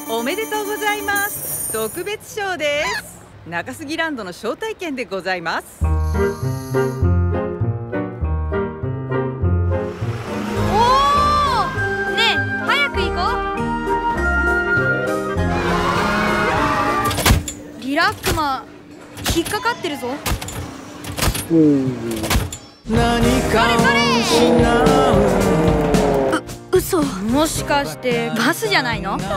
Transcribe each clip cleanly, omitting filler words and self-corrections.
おめでとうございます。特別賞です。中杉ランドの招待券でございます。 おお、ねえ、早く行こう。リラックマ引っかかってるぞ。 何かを失う。 嘘。もしかしてバスじゃないの？ね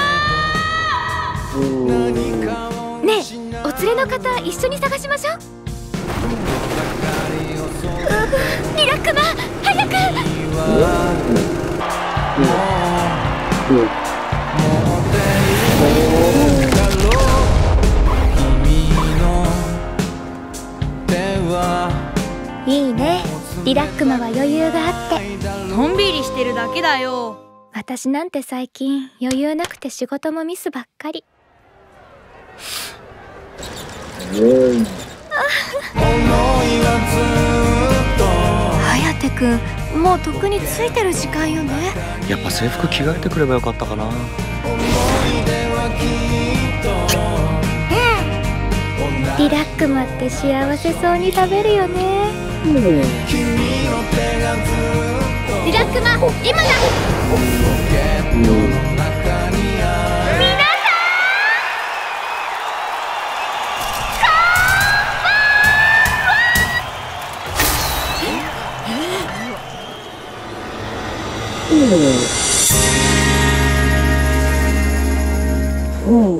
え、お連れの方一緒に探しましょう。リラックマ、早く。いいね、リラックマは余裕があって。 のんびりしてるだけだよ。 私なんて最近余裕なくて仕事もミスばっかり。颯くん、もうとっくについてる時間よね。 やっぱ制服着替えてくればよかったかな。 リラックマって幸せそうに食べるよね。リラックマ、今だ。 うん。